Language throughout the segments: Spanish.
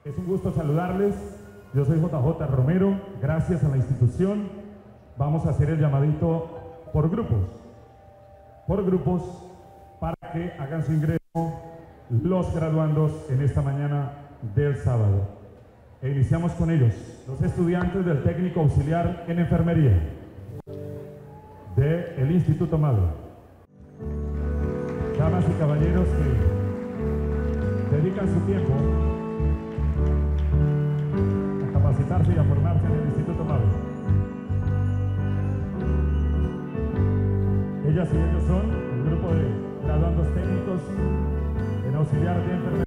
Es un gusto saludarles. Yo soy JJ Romero. Gracias a la institución. Vamos a hacer el llamadito por grupos, para que hagan su ingreso los graduandos en esta mañana del sábado. E iniciamos con ellos, los estudiantes del técnico auxiliar en enfermería del Instituto Madre. Damas y caballeros que dedican su tiempo a capacitarse y a formarse en el Instituto Madre. Ellas y ellos son el grupo de graduandos técnicos en auxiliar de enfermería.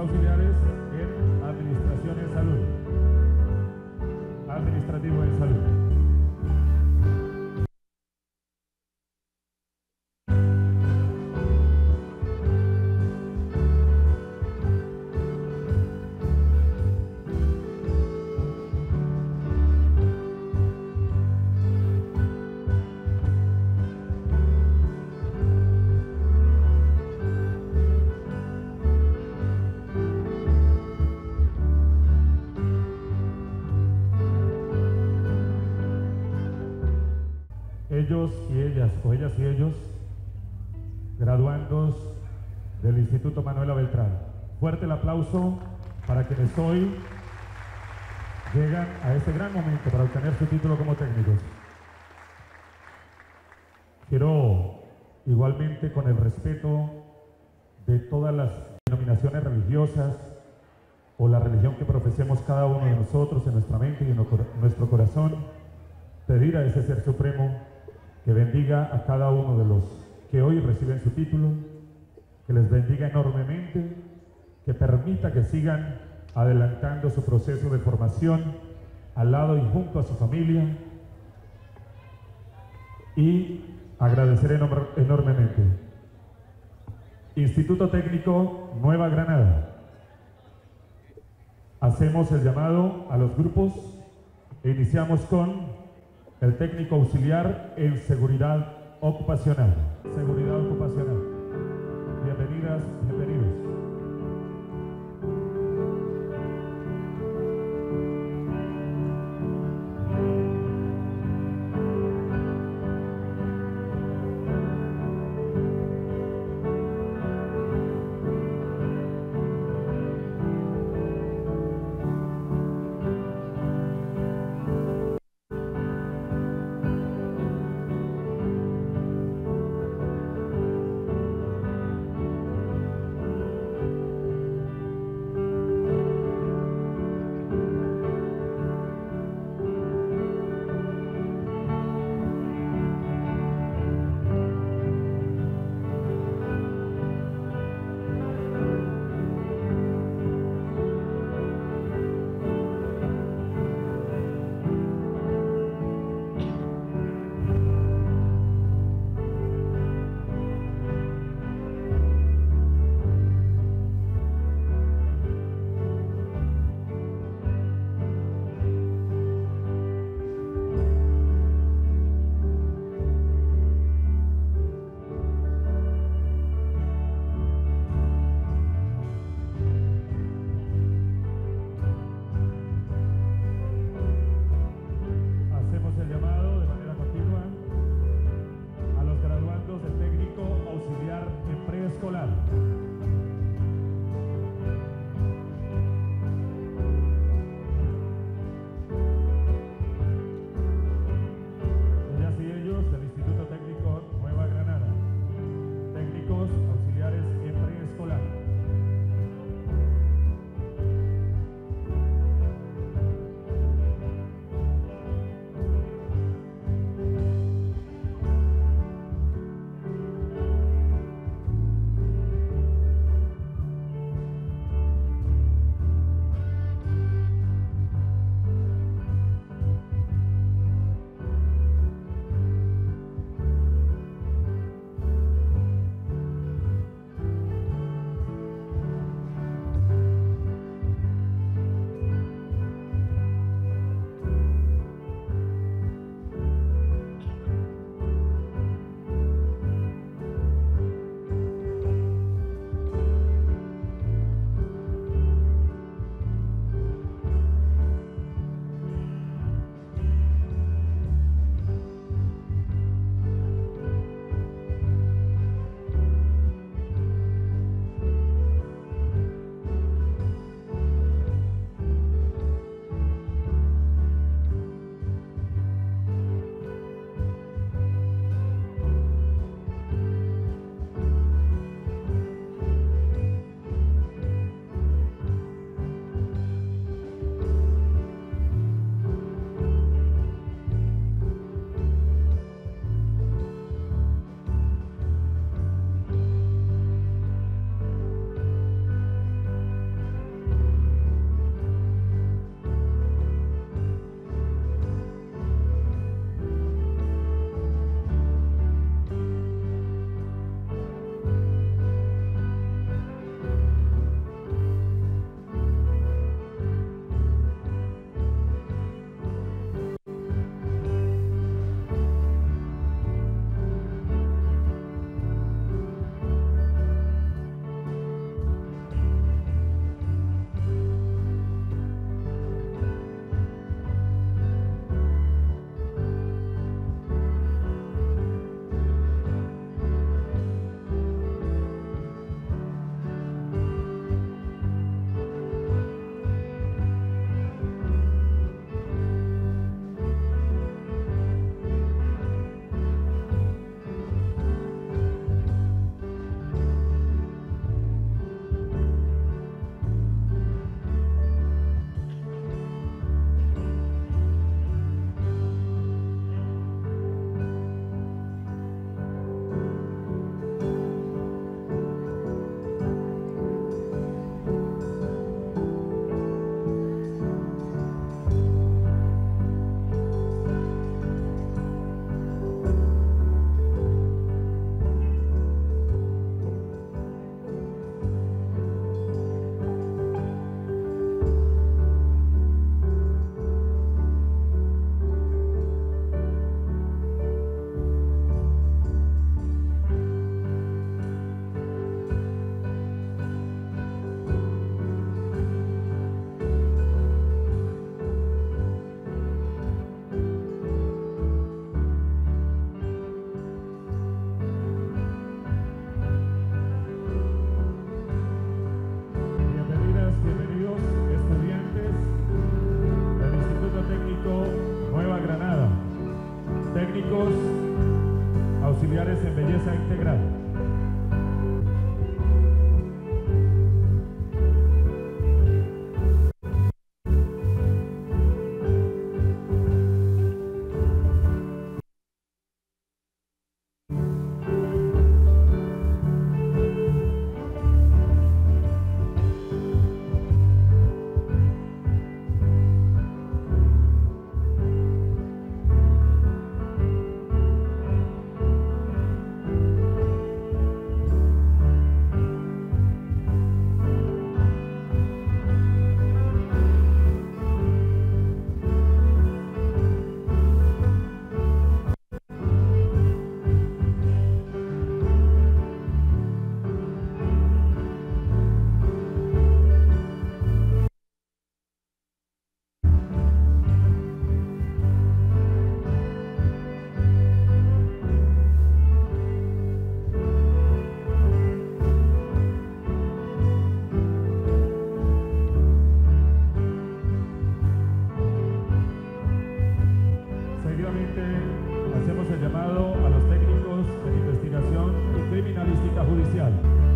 auxiliares en Administración en Salud. Administrativo en Salud. Ellos y ellas, o ellas y ellos, graduandos del Instituto Manuela Beltrán. Fuerte el aplauso para quienes hoy llegan a este gran momento para obtener su título como técnicos. Quiero, igualmente, con el respeto de todas las denominaciones religiosas o la religión que profesemos cada uno de nosotros en nuestra mente y en nuestro corazón, pedir a ese Ser Supremo que bendiga a cada uno de los que hoy reciben su título, que les bendiga enormemente, que permita que sigan adelantando su proceso de formación al lado y junto a su familia, y agradecer enormemente. Instituto Técnico Nueva Granada. Hacemos el llamado a los grupos e iniciamos con el técnico auxiliar en seguridad ocupacional. Seguridad ocupacional. Bienvenidas, bienvenidos. auxiliares en belleza integral. Hacemos el llamado a los técnicos de investigación y criminalística judicial.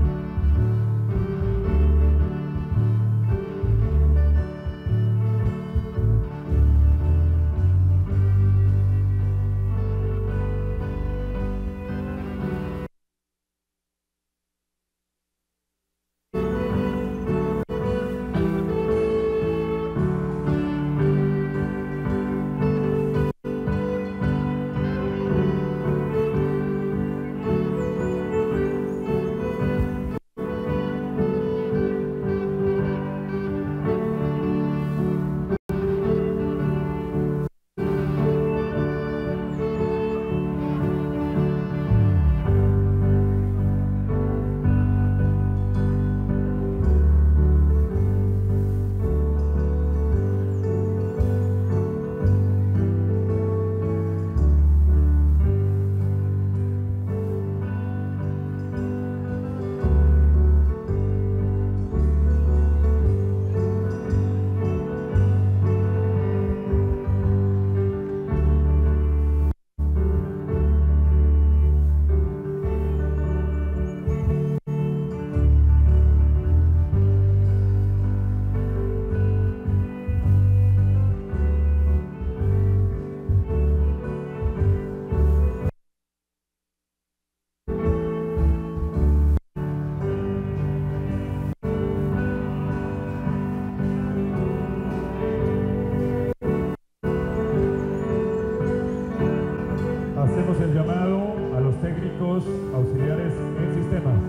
Hacemos el llamado a los técnicos auxiliares en sistemas.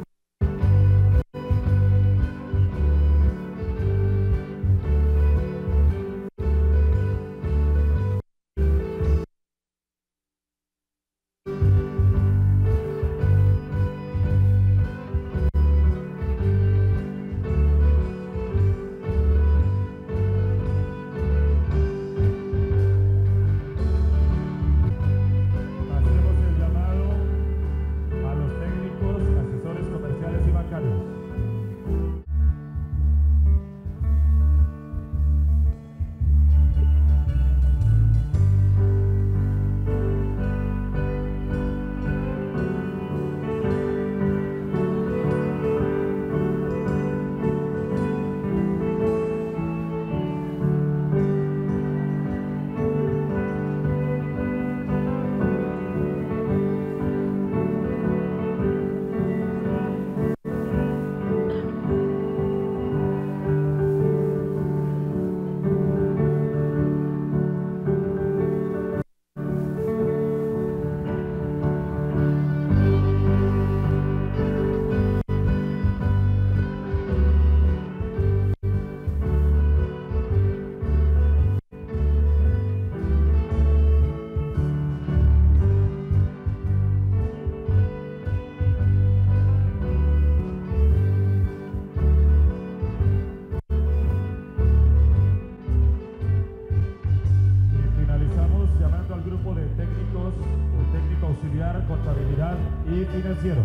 Contabilidad y financiero.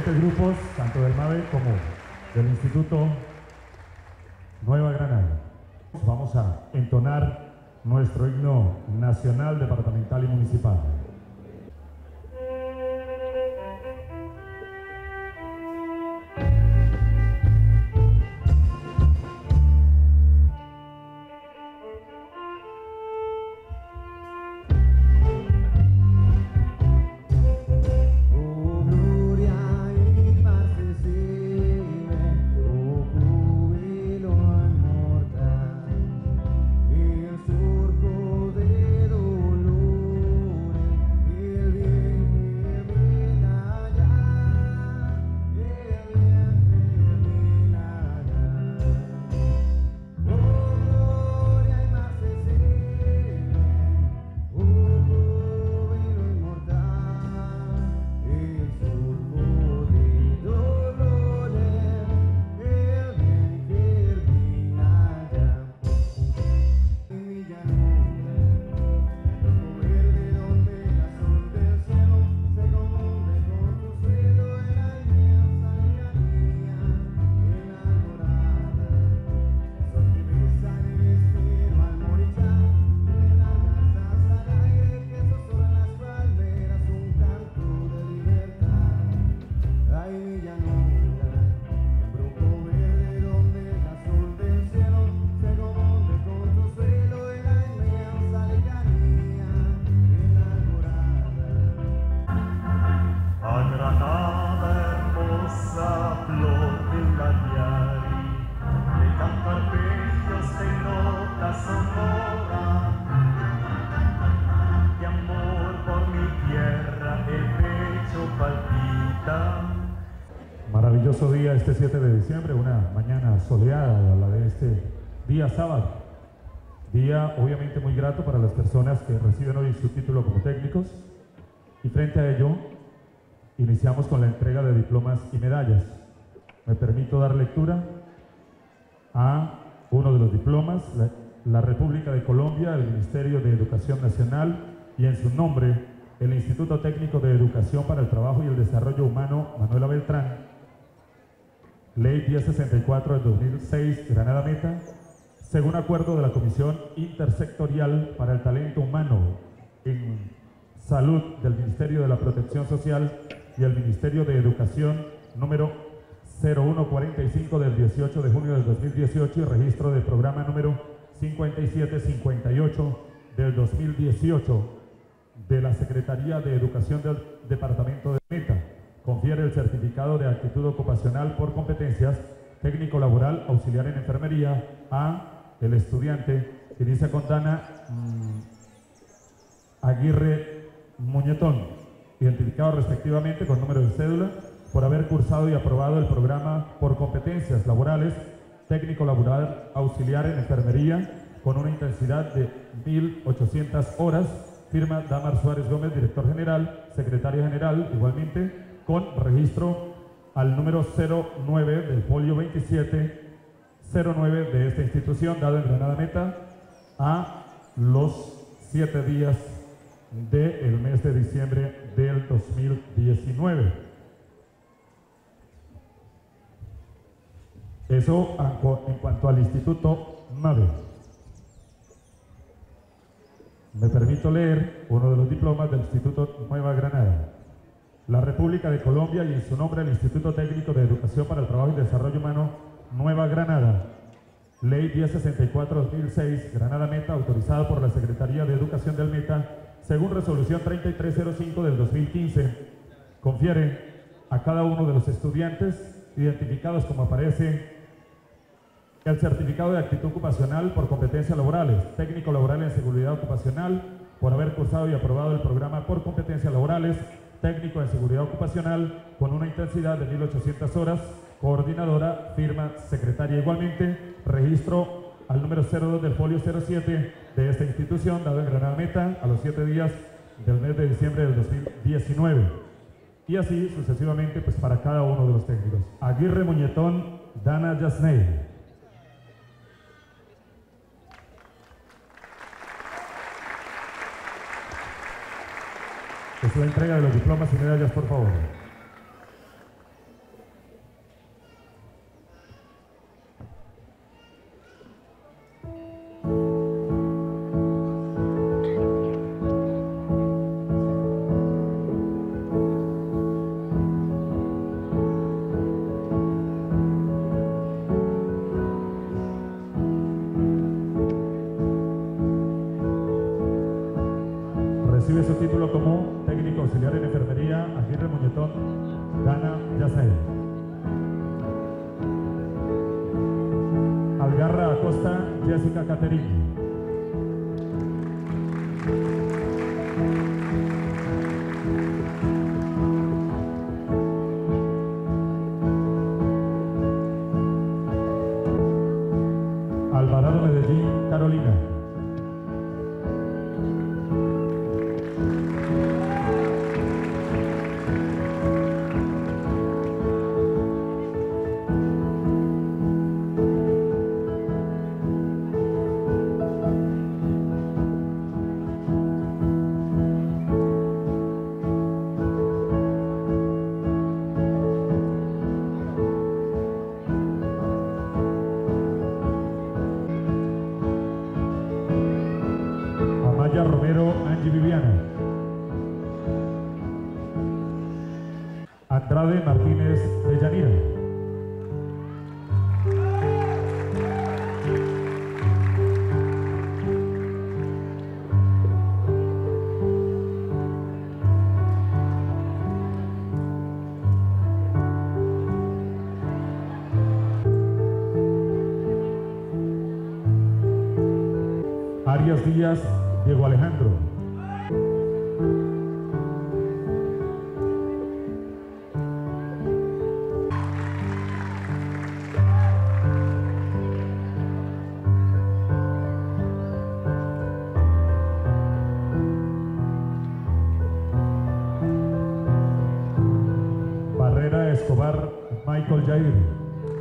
diferentes grupos, tanto del MAVE como del Instituto Nueva Granada. Vamos a entonar nuestro himno nacional, departamental y municipal. Maravilloso día este 7 de diciembre, una mañana soleada, la de este día sábado. Día obviamente muy grato para las personas que reciben hoy su título como técnicos. Y frente a ello, iniciamos con la entrega de diplomas y medallas. Me permito dar lectura a uno de los diplomas, la República de Colombia, el Ministerio de Educación Nacional y en su nombre el Instituto Técnico de Educación para el Trabajo y el Desarrollo Humano Manuela Beltrán, Ley 1064 del 2006, Granada Meta, según acuerdo de la Comisión Intersectorial para el Talento Humano en Salud del Ministerio de la Protección Social y el Ministerio de Educación número 0145 del 18 de junio del 2018 y registro del programa número 5758 del 2018 de la Secretaría de Educación del Departamento de Meta. Confiere el certificado de actitud ocupacional por competencias técnico laboral auxiliar en enfermería a el estudiante que inicia con Dana Aguirre Muñetón, identificado respectivamente con número de cédula, por haber cursado y aprobado el programa por competencias laborales técnico laboral auxiliar en enfermería con una intensidad de 1.800 horas. Firma Damar Suárez Gómez, director general, secretario general, igualmente con registro al número 09 del folio 2709 de esta institución, dado en Granada Meta, a los 7 días del mes de diciembre del 2019. Eso en cuanto al Instituto MAVE. Me permito leer uno de los diplomas del Instituto Nueva Granada. La República de Colombia y en su nombre el Instituto Técnico de Educación para el Trabajo y Desarrollo Humano Nueva Granada. Ley 1064-2006, Granada Meta, autorizada por la Secretaría de Educación del Meta, según resolución 3305 del 2015, confiere a cada uno de los estudiantes identificados como aparece el certificado de actitud ocupacional por competencias laborales, técnico laboral en seguridad ocupacional, por haber cursado y aprobado el programa por competencias laborales, técnico en seguridad ocupacional, con una intensidad de 1.800 horas, coordinadora, firma, secretaria. Igualmente, registro al número 02 del folio 07 de esta institución, dado en Granada Meta, a los 7 días del mes de diciembre del 2019. Y así sucesivamente, pues para cada uno de los técnicos. Aguirre Muñetón, Dana Yasney. Es la entrega de los diplomas y medallas, por favor. en enfermería, Aguirre Muñetón, Dana Yasael. Algarra Acosta, Jessica Caterini. Alvarado Medellín, Carolina. Amaya Romero, Angie Viviana. Andrade Martínez de Yanira. Arias Díaz, Diego Alejandro. Barrera Escobar, Michael Jair.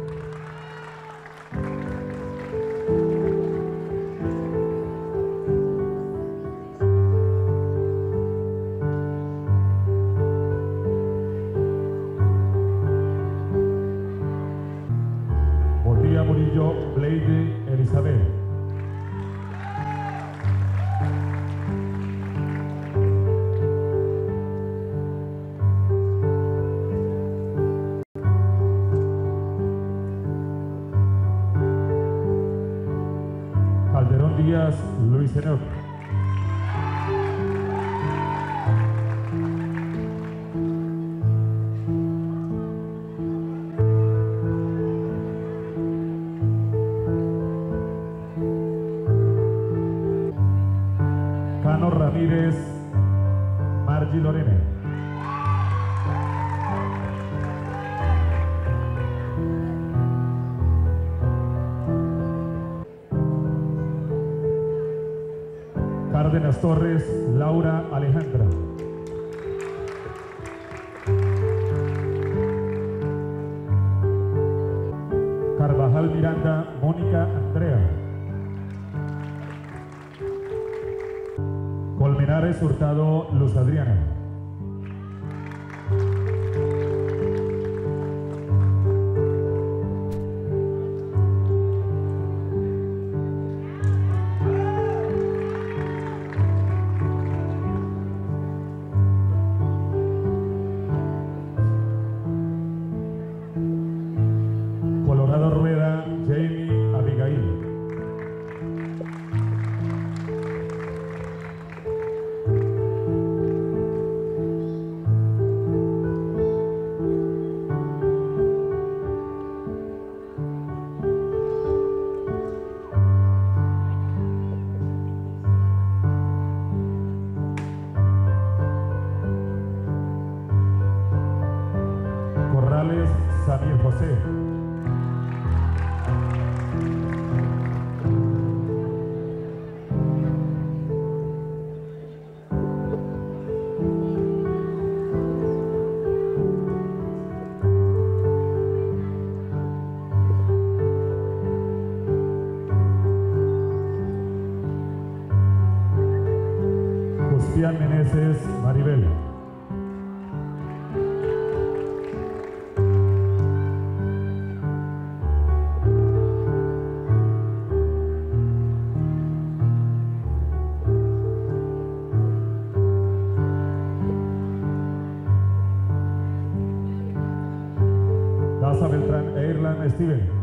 Murillo, Blade Elizabeth. Calderón Díaz, Luis Enoch. Cano Ramírez, Margie Lorena. Cárdenas Torres, Laura Alejandra. Carvajal Miranda, Mónica Andrea. Colmenares Hurtado, Luz Adriana. Colorado Rueda, Jamie Abigail. Corrales, Samir José. Justián Meneses, Maribel. Daza Beltrán e Irland Steven.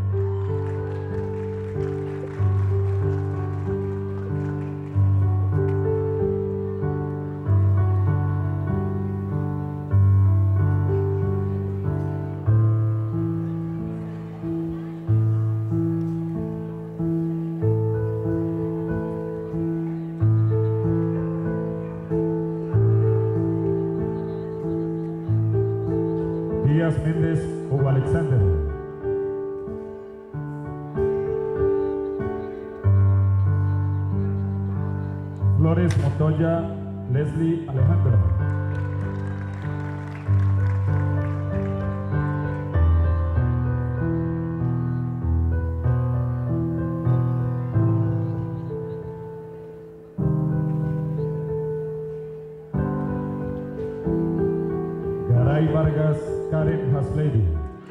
Díaz Méndez Hugo Alexander. Flores Montoya Leslie Alejandra. Garay Vargas Karen Haslady.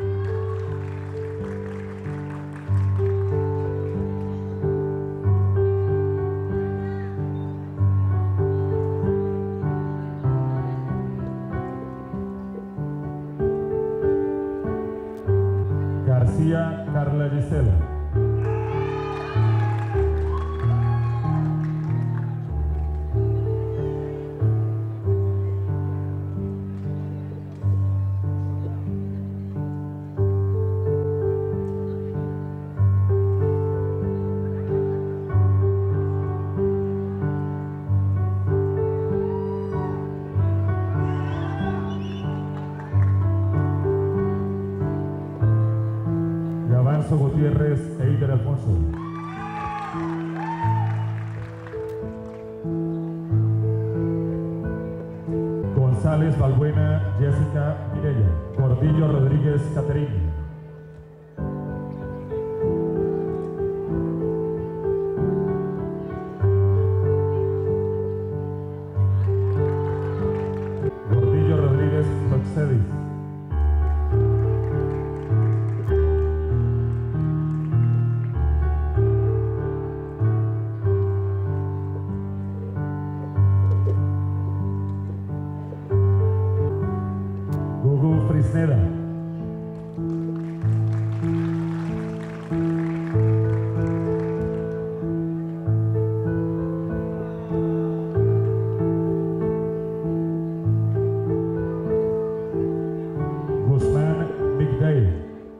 García Carla Gisela. Avanzo Gutiérrez Eider Alfonso. González Balbuena Jessica Mireya. Gordillo Rodríguez Caterina. Gordillo Rodríguez Roxedis. Gugu Frisneda. Guzmán Migday.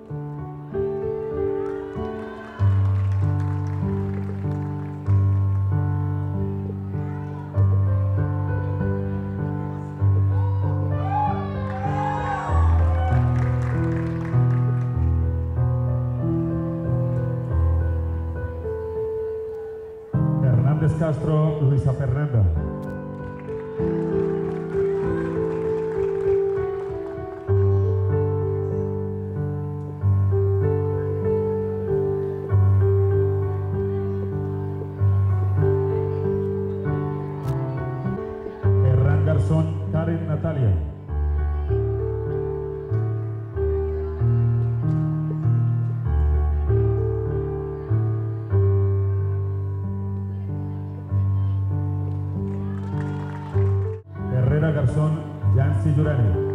Hernández Castro Luisa Fernanda. Herrán Garzón Karen Natalia. Herrera Garzón Yancy Yurani.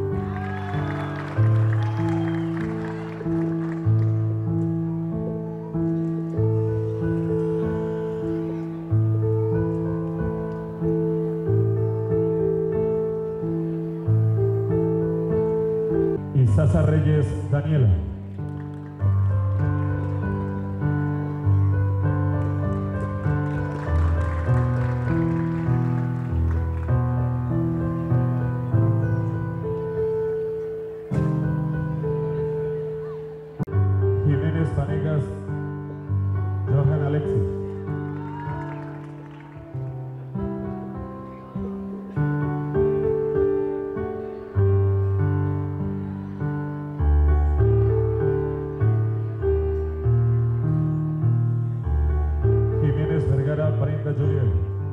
Isaza Reyes Daniela. Jiménez Vanegas Johan Alexis. Jiménez Vergara Brenda Juliel.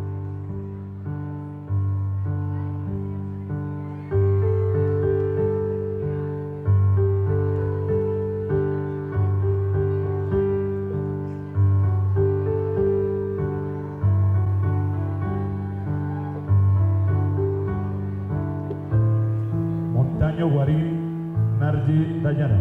Montaño Guarín Narji Dayana.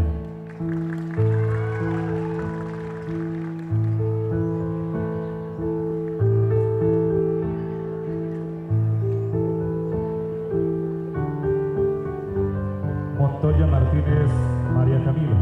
Montoya Martínez María Camila.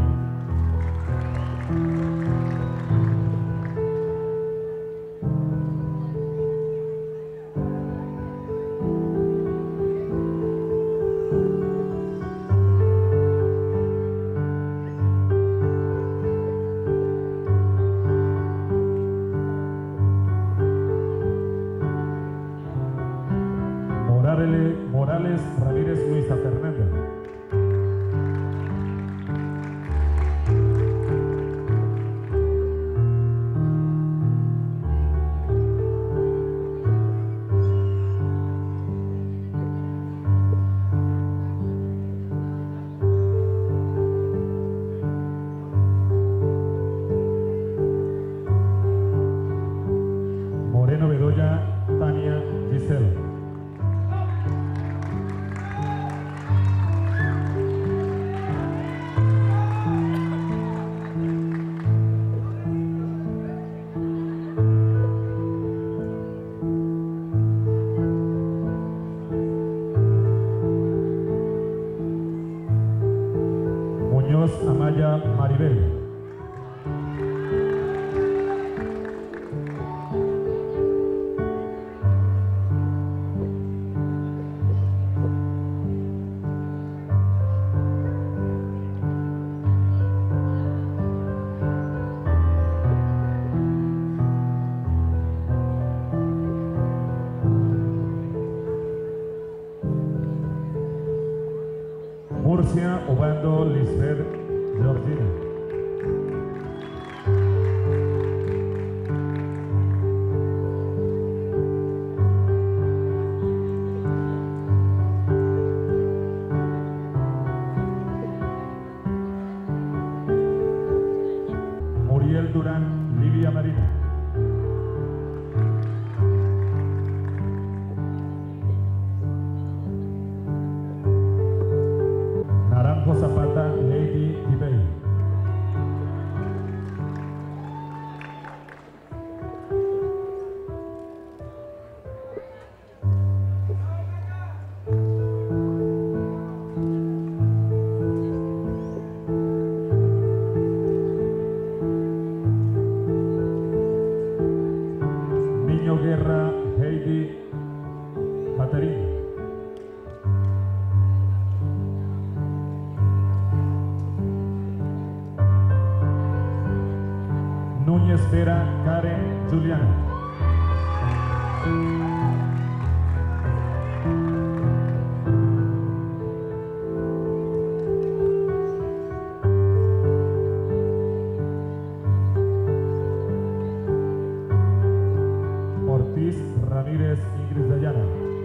Muñoz Amaya Maribel. Murcia, Obando Lisbeth Georgina. Muriel Durán Livia Marina. Naranjo Zapata Lady Dibey. Niño Guerra Heidi Caterina. Núñez Vera Karen Juliana. Ortiz Ramírez Ingrid Dayana.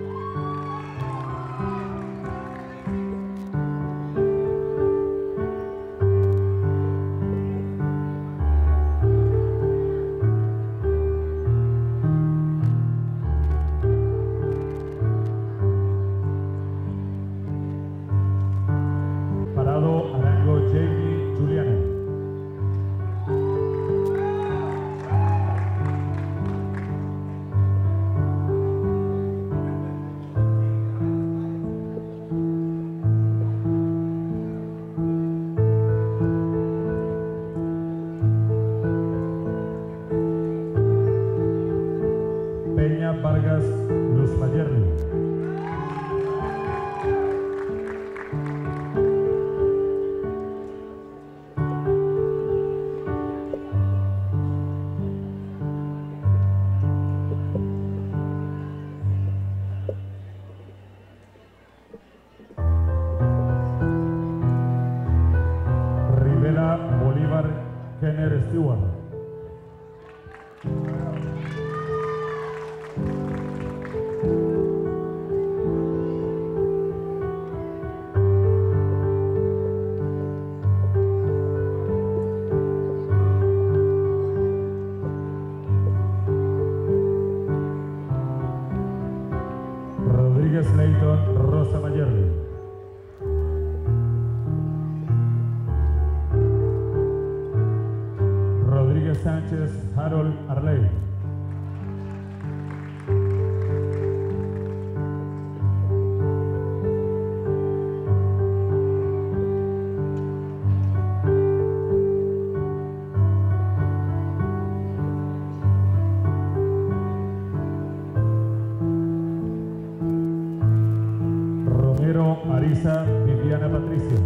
Parado Arango Jamie Juliana. Peña Vargas Luz Mayerli. Rivera Bolívar Kenner Stewart. Rodríguez Leighton Rosa Mayerli. Rodríguez Sánchez Harold Arley. Romero Arisa Viviana Patricia.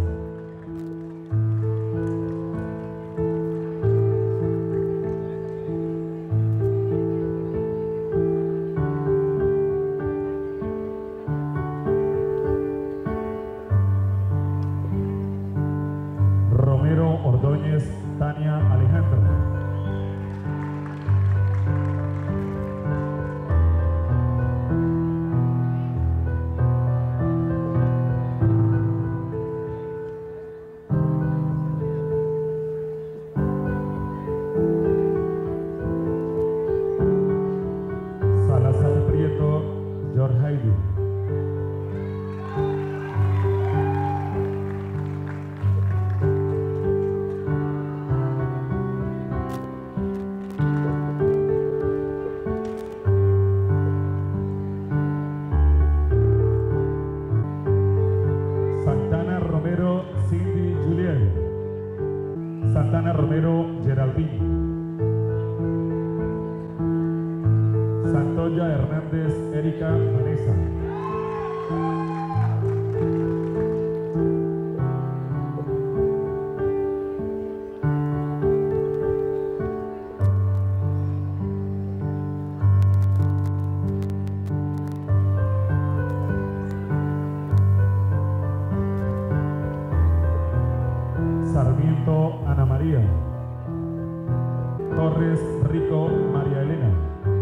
Romero Ordóñez Tania Alejandro. Santana Romero Geraldine. Santoya Hernández Erika Vanessa. Sarmiento Ana María. Torres Rico María Elena.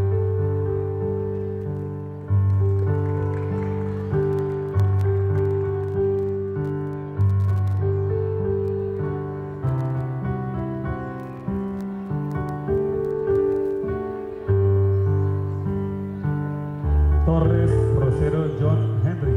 Torres Rosero John Henry.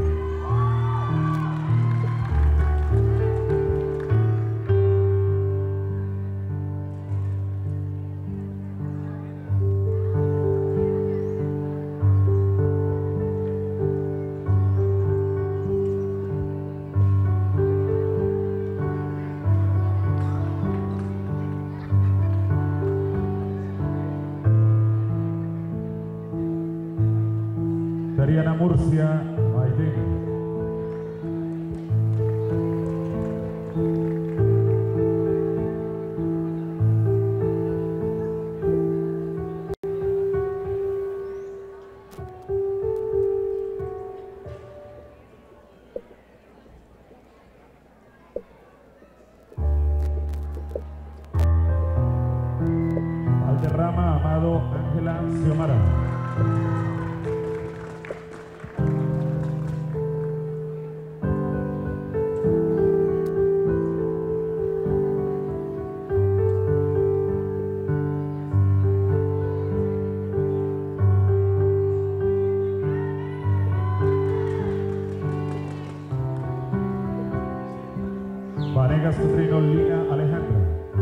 Mariana Murcia Maidén. Valderrama Amado Ángela Xiomara. Vanegas Cutrino Lina Alejandra.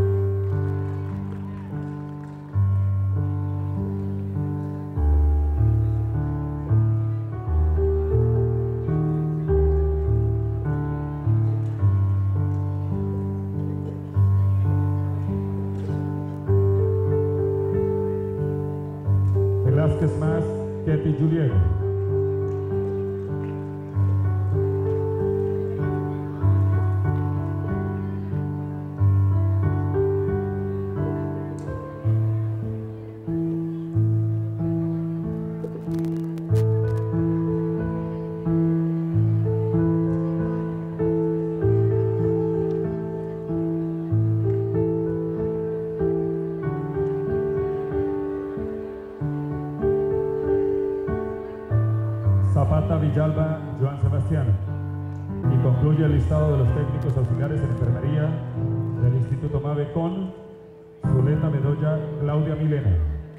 Velázquez Más Ketty Juliet. Zapata Villalba Joan Sebastián. Y concluye el listado de los técnicos auxiliares en enfermería del Instituto MAVE con Zuleta Bedoya Claudia Milena.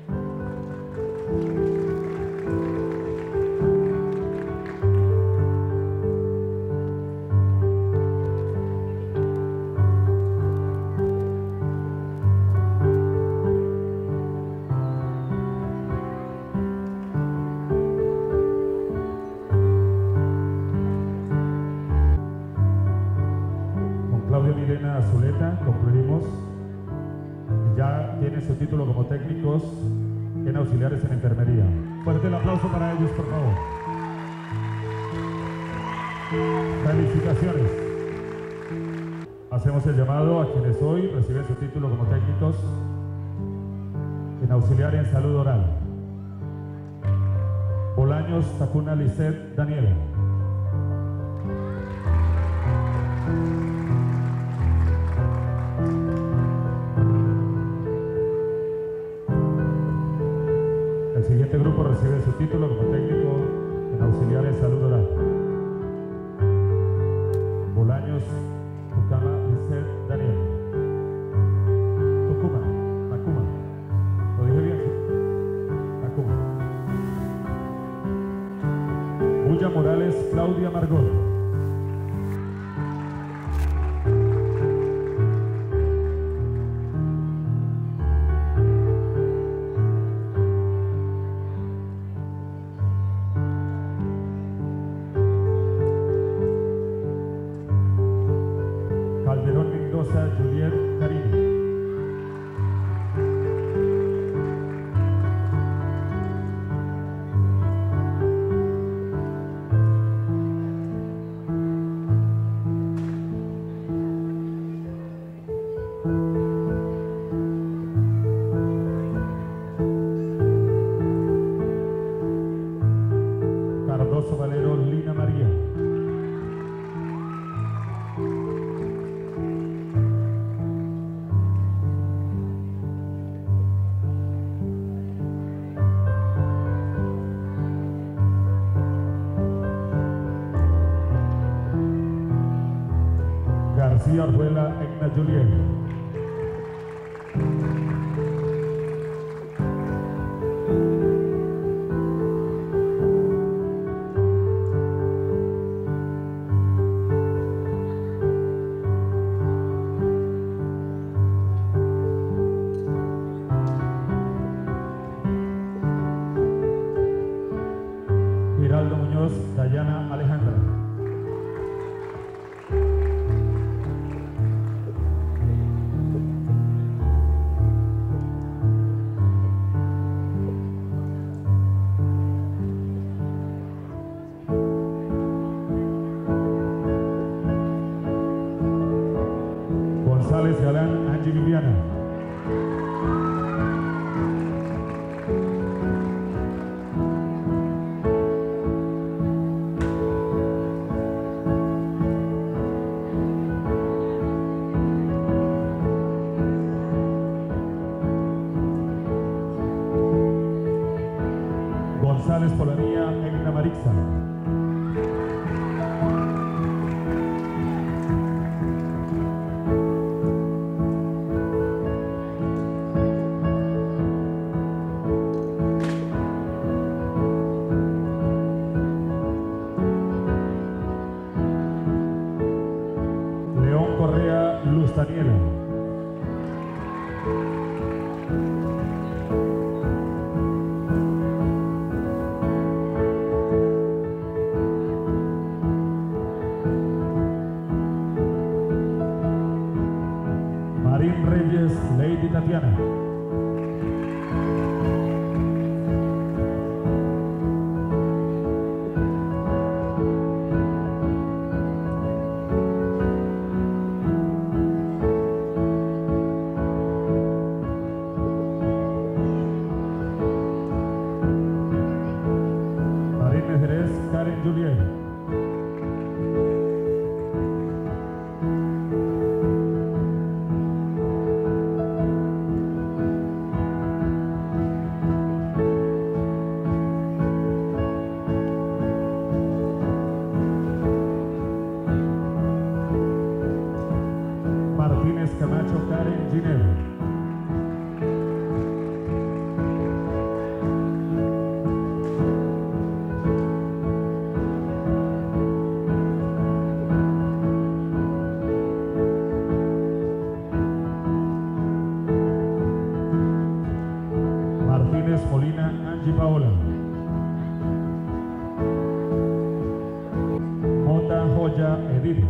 Claudia Milena Zuleta, concluimos. Ya tienen su título como técnicos en auxiliares en enfermería. Fuerte el aplauso para ellos, por favor. Felicitaciones. Hacemos el llamado a quienes hoy reciben su título como técnicos en auxiliar en salud oral. Bolaños Tacuna Lisset Daniela. El siguiente grupo recibe su título como técnico en auxiliar en salud oral. Bolaños Tucama Lisset Daniel. Tacuma. ¿Lo dije bien? Tacuma. Bulla Morales Claudia Margot. Calderón Mendoza Juliet Carini. García Orjuela Egna Juliet. Giraldo Muñoz, Dayana Alejandra. González Galán, Angie Viviana. González Polanía, Egna Marixa. León Correa, Luz Daniela. Marín Reyes, Lady Tatiana. Marín Jerez, Karen Juliet. Martínez Camacho, Karen Ginebra. Martínez Molina, Angie Paola. Mota Joya, Edith.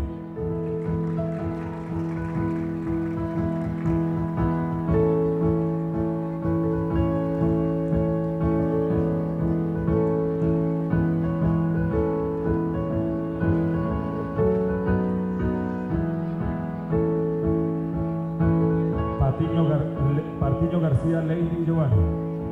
Partiño García, Lady Giovanni.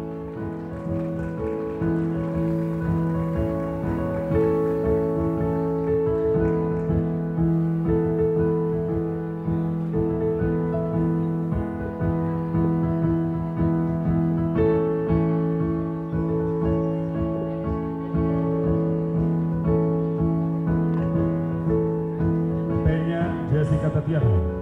Peña Jessica Tatiana.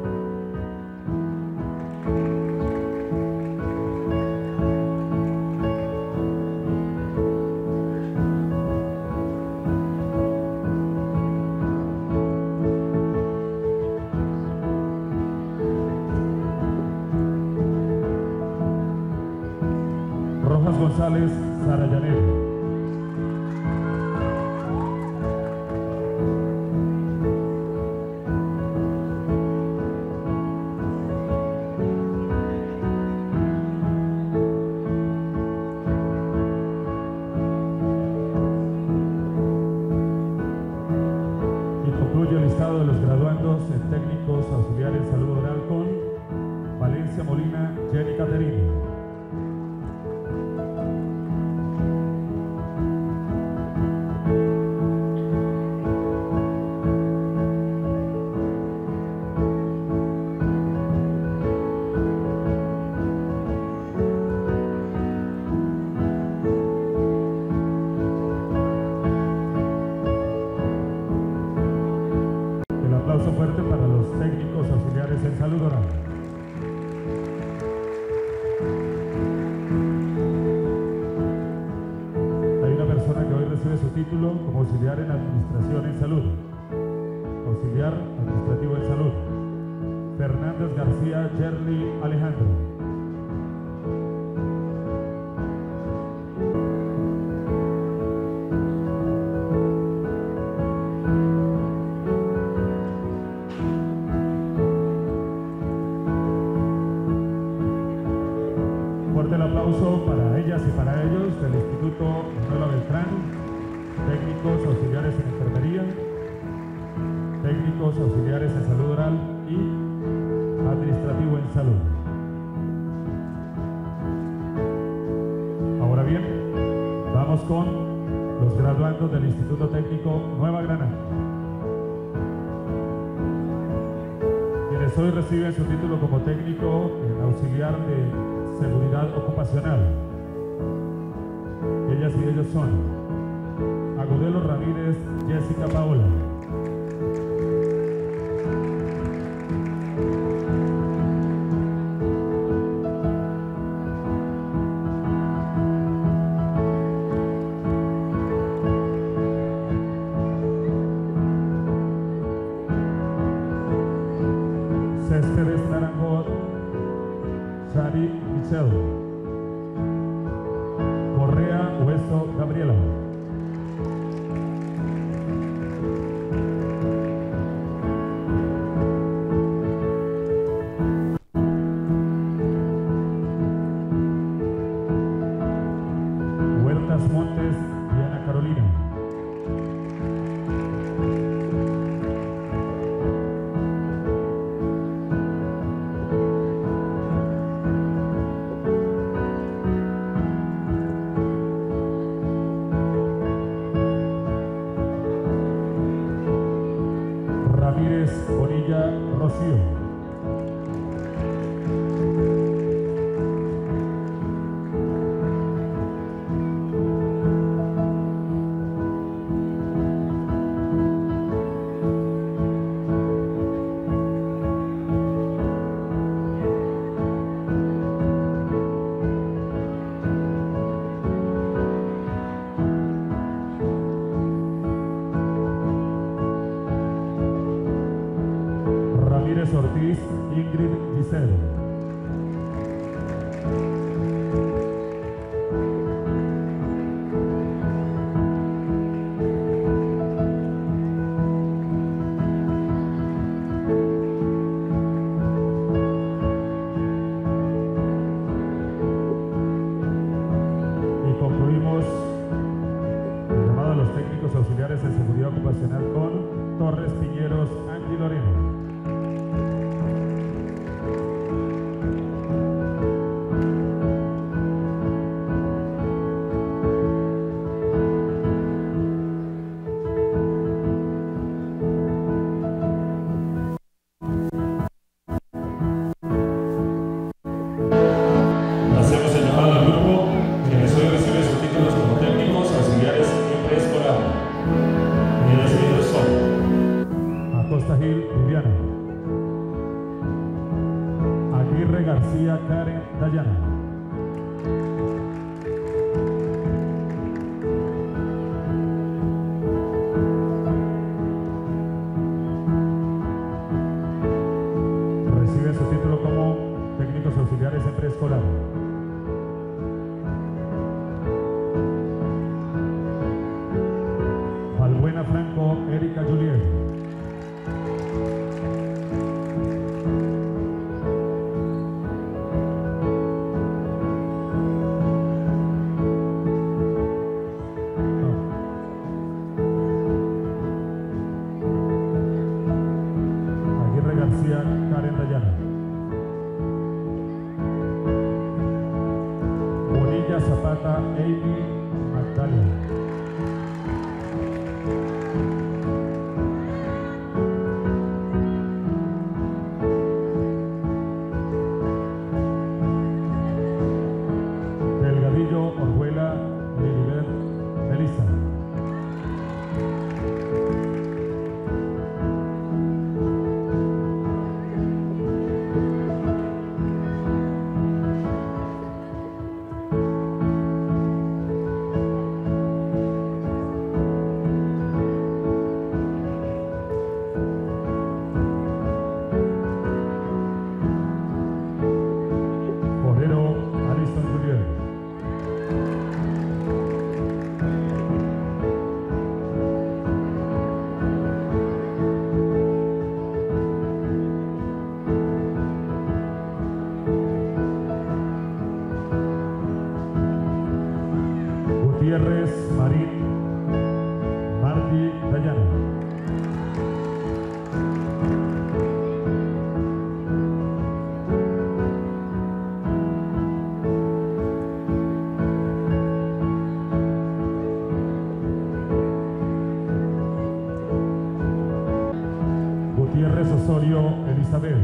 Rojas González, Sara Llanero. Y concluye el listado de los graduandos en técnicos auxiliares en salud oral con Valencia Molina, Jenny Caterina. Aplauso fuerte para los técnicos. auxiliar administrativo de salud. Fernández García Yerli Alejandro. Fuerte el aplauso para ellas y para ellos del Instituto Manuela Beltrán, técnicos auxiliares en enfermería, técnicos auxiliares en salud oral y administrativo en salud. Ahora bien, vamos con los graduandos del Instituto Técnico Nueva Granada, quienes hoy reciben su título como técnico en auxiliar de seguridad ocupacional. Ellas y ellos son Agudelo Ramírez, Jessica Paola. Céspedes Naranjo, Sari Michelle. Correa Hueso Gabriela. Huertas Montes, Diana Carolina. Ramírez Bonilla Rocío. Ramírez Ortiz, Ingrid Giselle. Y concluimos el llamado a los técnicos auxiliares en seguridad ocupacional con Torres Piñeros, Angie Lorena. Hacemos el llamado al grupo quienes hoy reciben sus títulos como técnicos auxiliares en preescolar. Ellos y ellos son Acosta Gil Viviana, Aguirre García Karen Dayana, reciben su título como técnicos auxiliares en preescolar. Valbuena Franco, Erika Juliet. Aguirre García Karen Dayana. Bonilla Zapata, Amy Magdalena. Delgadillo Orjuela Lilibet Melissa. Gutiérrez Osorio Elizabeth.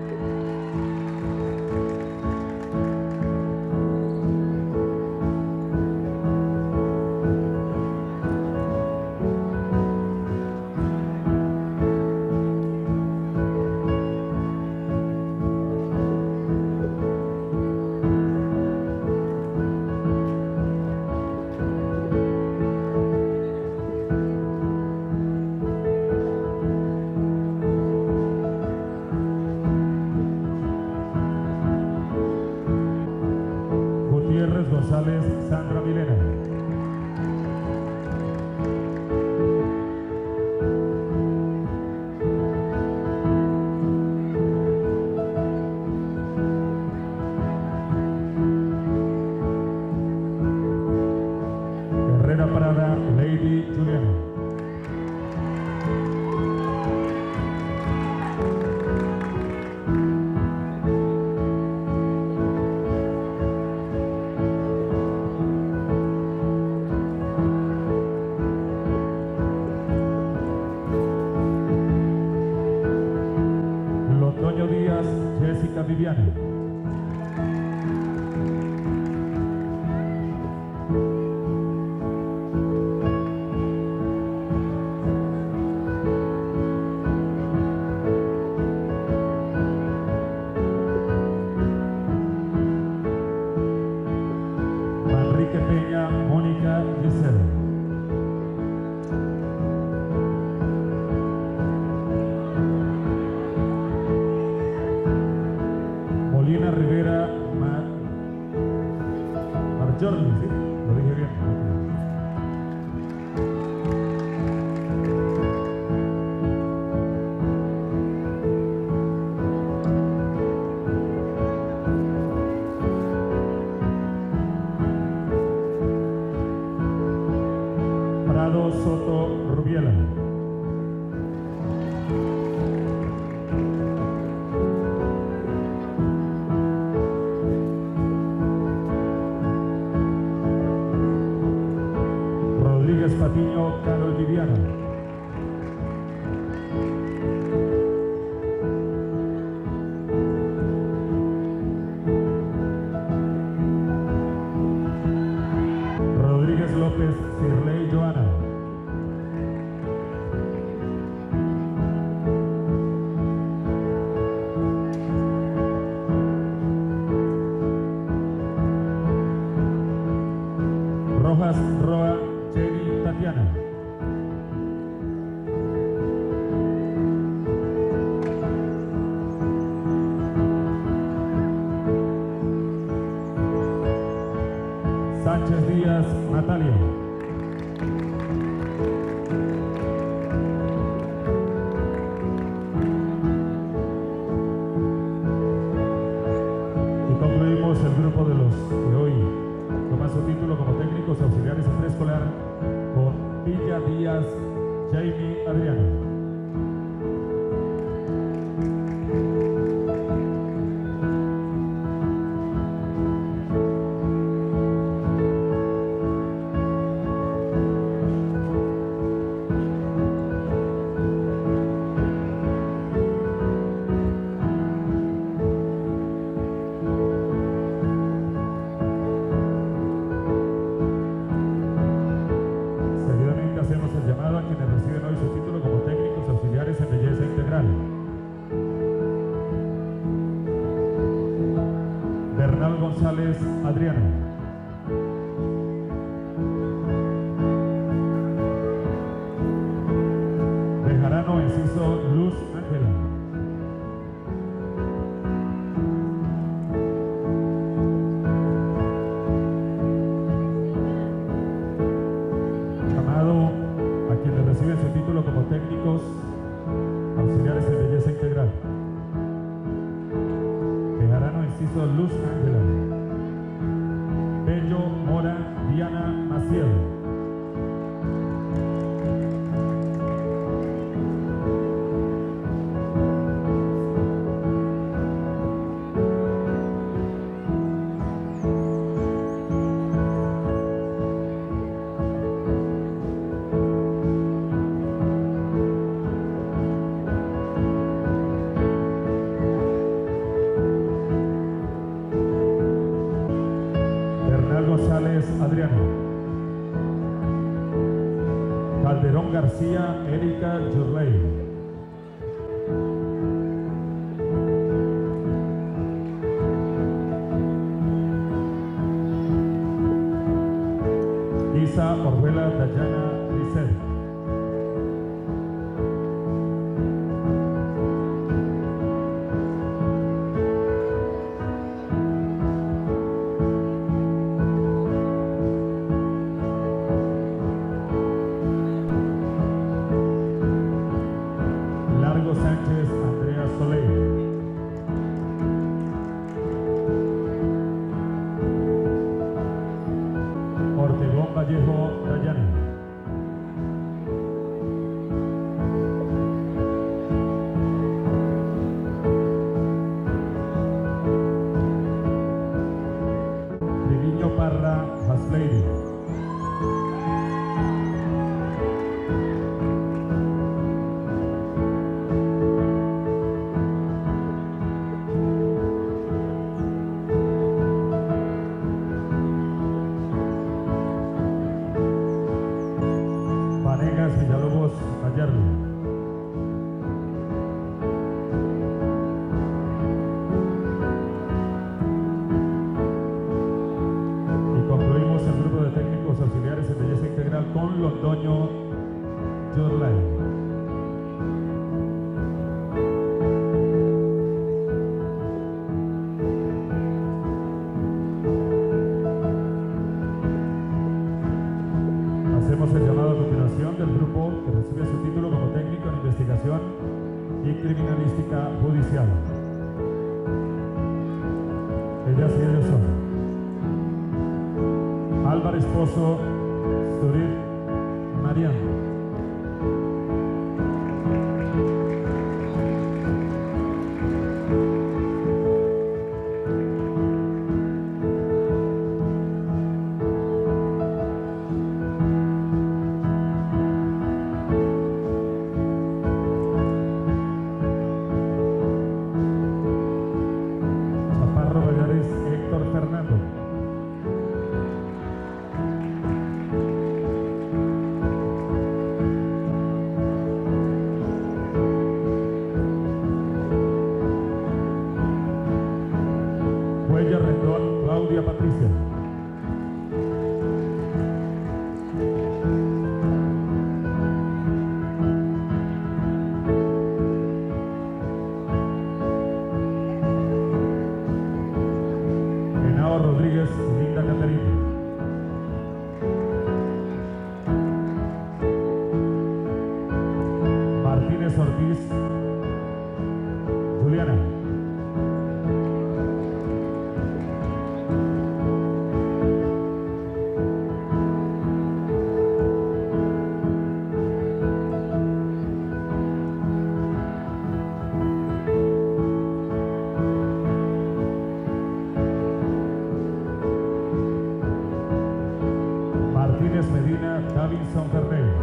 Gutiérrez González Sandra Milena. Herrera Parada Lady Juliana. Londoño Díaz Jessica Viviana. Manrique Peña Mónica Gisela. Molina Rivera Marjorli, ¿sí? Lo dije bien. Prado Soto Rubiela. Rodríguez Patiño Carol Viviana. Rodríguez López Sirley Joana. Rojas Roa Jenny Tatiana. Sánchez Díaz Natalia. Y concluimos el grupo de los que hoy toman su título como técnicos auxiliares en preescolar con Villa Díaz Jamie Adriano. Hacemos el llamado a quienes reciben hoy su título como técnicos auxiliares en belleza integral. Bernal González Adriano. Bejarano Enciso Luz Ángela. A quienes reciben su título como técnicos auxiliares en belleza integral. Bejarano Enciso Luz Ángela. Bello Mora Diana Maciel. Adriana. Calderón García Erika Yurley. Isa Orjuela Dayana Lisset. Largo Sánchez Andrea Soleil. Ortegón Vallejo Dayana. Triviño Parra Hasleidi. Vanegas Villalobos Ayarli. Y concluimos el grupo de técnicos auxiliares en belleza integral con Londoño Yurley. Hacemos el llamado a continuación del grupo que recibe su título como técnico en investigación y criminalística judicial. Ellas y ellos son Álvarez Pozo, Sturit Mariano. Chaparro Vallares Héctor Fernando. Cuellar Rendón Claudia Patricia. Henao Rodríguez Linda Caterina. Martínez Ortiz Juliana. Martínez Medina Davinson Ferrer.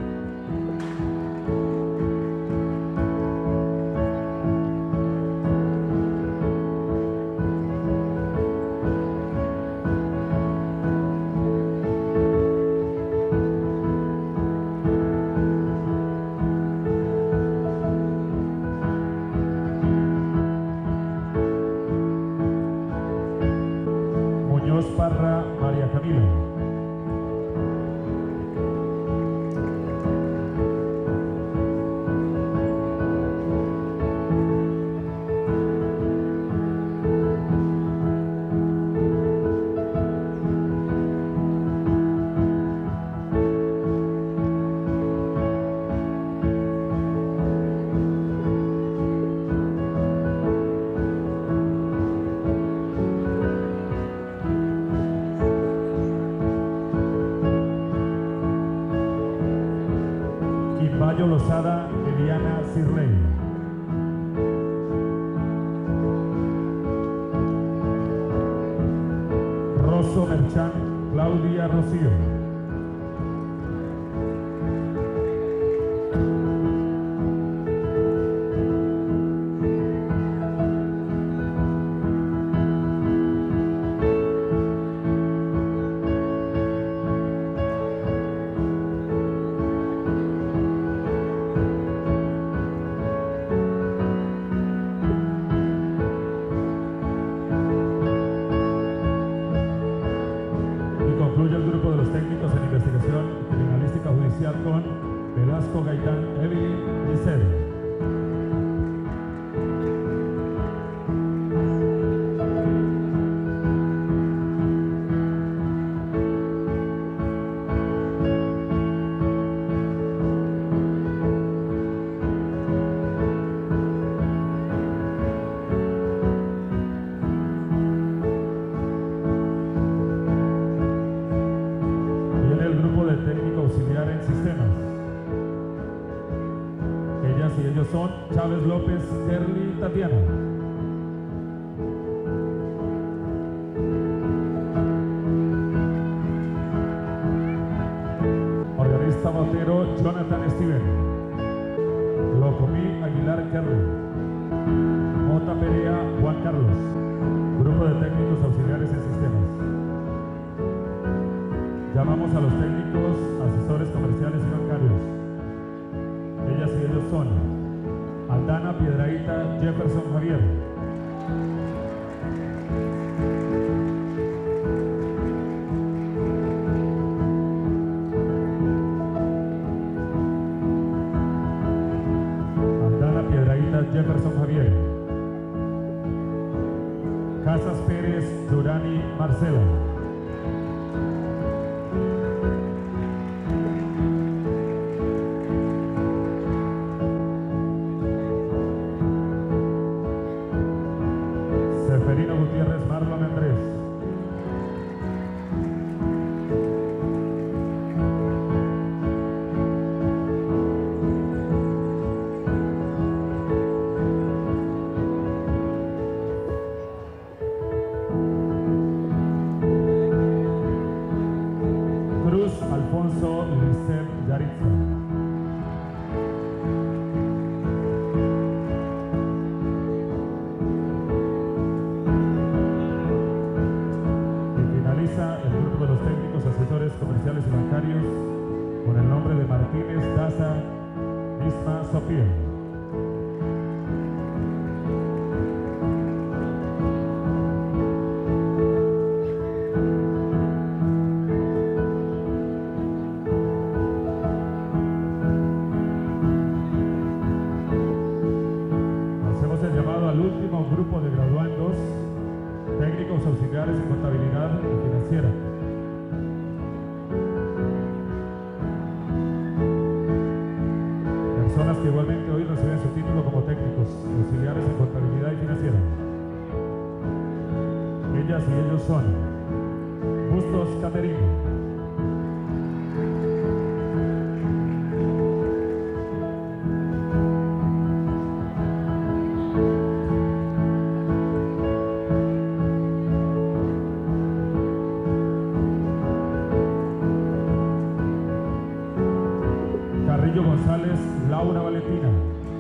Muñoz Parra María Camila. Quimbayo Lozada Eliana Sirley. Rosso Merchán Claudia Rocío. López Kerly Tatiana. Organista Motero Jonathan Steven. Locomí Aguilar Kerly. Mota Perea Juan Carlos. Grupo de técnicos auxiliares en sistemas. Llamamos a los técnicos, asesores comerciales y bancarios. Ellas y ellos son Aldana Piedraíta Jefferson Javier. Aldana Piedraíta Jefferson Javier. Casas Pérez Durani Marcela. Seferino Gutiérrez Marlon Andrés. Cruz Alfonso Lisset Yaritza. El grupo de los técnicos, asesores comerciales y bancarios con el nombre de Martínez Daza Isma Sofía. Hacemos el llamado al último grupo de graduandos, técnicos auxiliares en contabilidad y financiera. Personas que igualmente hoy reciben su título como técnicos auxiliares en contabilidad y financiera. Ellas y ellos son Bustos Caterino. Carrillo González Laura Valentina.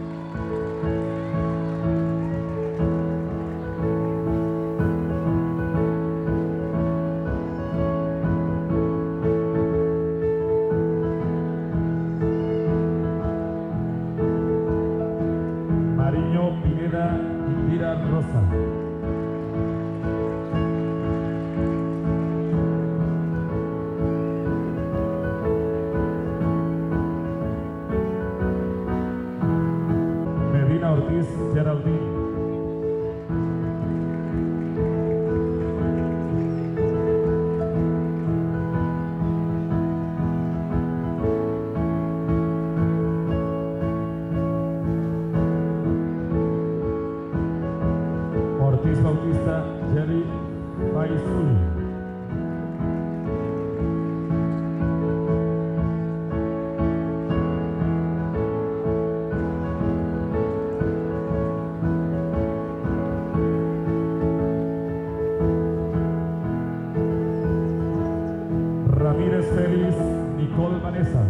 Mariño Pineda Indira Rosa. Ortiz Geraldine. Ortiz Bautista Jerry Paisuli. Ramírez Félix Nicole Vanessa.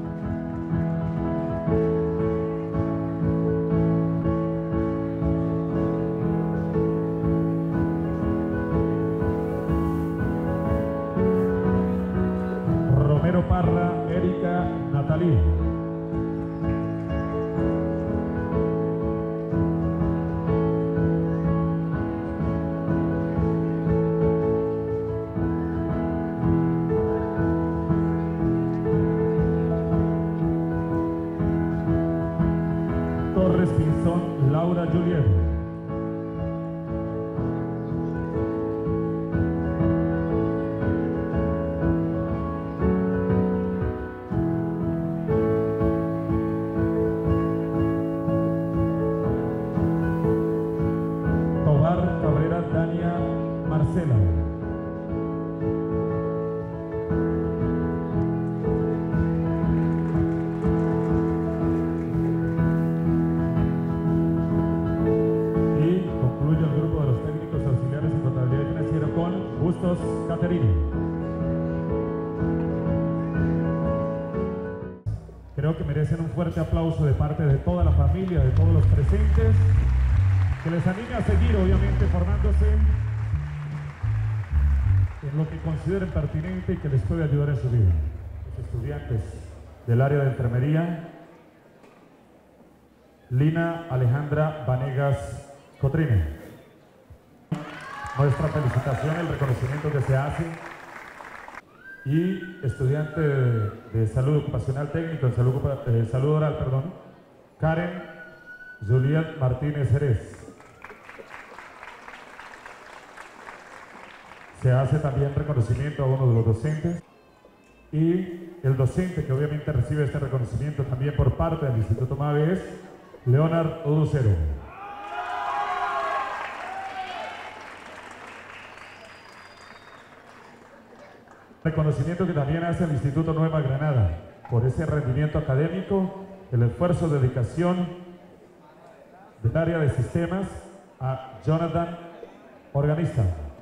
Romero Parra Erika Natalí. Torres Pinzón Laura Juliet. Tobar Cabrera Dania Marcela. Materini. Creo que merecen un fuerte aplauso de parte de toda la familia, de todos los presentes, que les anime a seguir, obviamente, formándose en lo que consideren pertinente y que les puede ayudar en su vida. Los estudiantes del área de enfermería, Lina Alejandra Vanegas Cotrine. Nuestra felicitación, el reconocimiento que se hace. Y estudiante de salud ocupacional técnico, salud oral, perdón, Karen Juliet Martínez Jerez. Se hace también reconocimiento a uno de los docentes. Y el docente que obviamente recibe este reconocimiento también por parte del Instituto MAVE es Leonard Lucero. Reconocimiento que también hace el Instituto Nueva Granada por ese rendimiento académico, el esfuerzo, dedicación del área de sistemas a Jonathan Organista.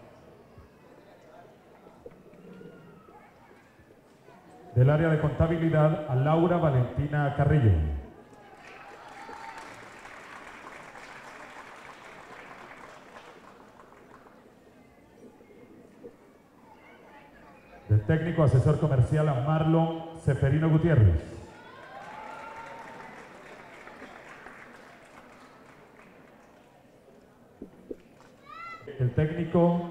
Del área de contabilidad a Laura Valentina Carrillo. Del técnico asesor comercial a Marlon Seferino Gutiérrez. El técnico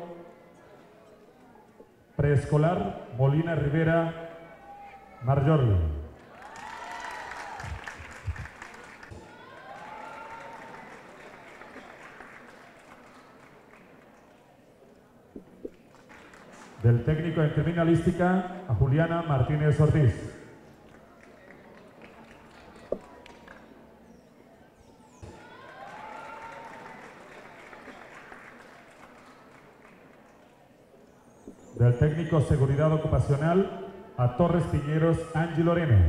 preescolar Molina Rivera Marjorli. Del técnico en criminalística a Juliana Martínez Ortiz. Del técnico seguridad ocupacional a Torres Piñeros Angie Lorena.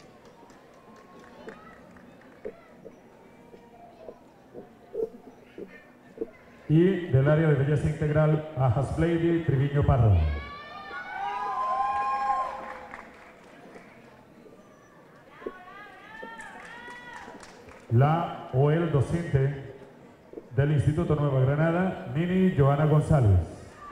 Y del área de belleza integral a Hasblady Triviño Parra. La o el docente del Instituto Nueva Granada, Nini Joana González.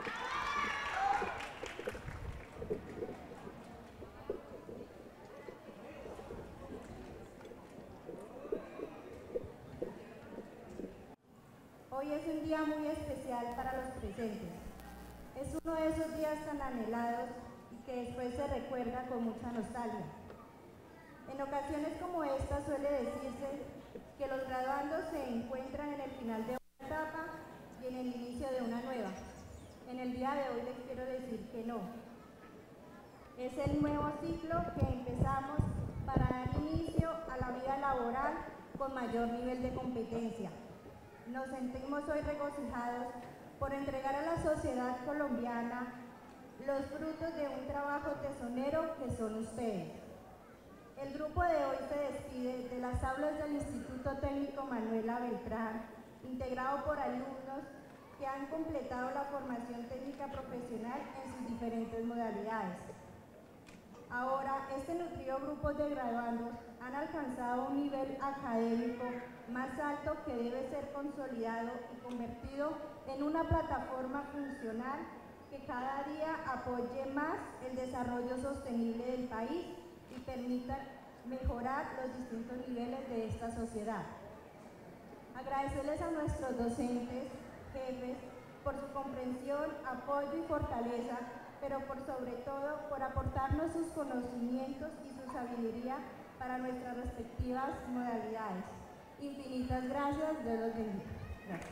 Hoy es un día muy especial para los presentes. Es uno de esos días tan anhelados y que después se recuerda con mucha nostalgia. En ocasiones como esta suele decirse que los graduandos se encuentran en el final de una etapa y en el inicio de una nueva. En el día de hoy les quiero decir que no. Es el nuevo ciclo que empezamos para dar inicio a la vida laboral con mayor nivel de competencia. Nos sentimos hoy regocijados por entregar a la sociedad colombiana los frutos de un trabajo tesonero que son ustedes. El grupo de hoy se despide de las aulas del Instituto Técnico Manuela Beltrán, integrado por alumnos que han completado la formación técnica profesional en sus diferentes modalidades. Ahora, este nutrido grupo de graduandos han alcanzado un nivel académico más alto que debe ser consolidado y convertido en una plataforma funcional que cada día apoye más el desarrollo sostenible del país y permita mejorar los distintos niveles de esta sociedad. Agradecerles a nuestros docentes, jefes, por su comprensión, apoyo y fortaleza, pero por sobre todo por aportarnos sus conocimientos y su sabiduría para nuestras respectivas modalidades. Infinitas gracias, Dios los bendiga. Gracias.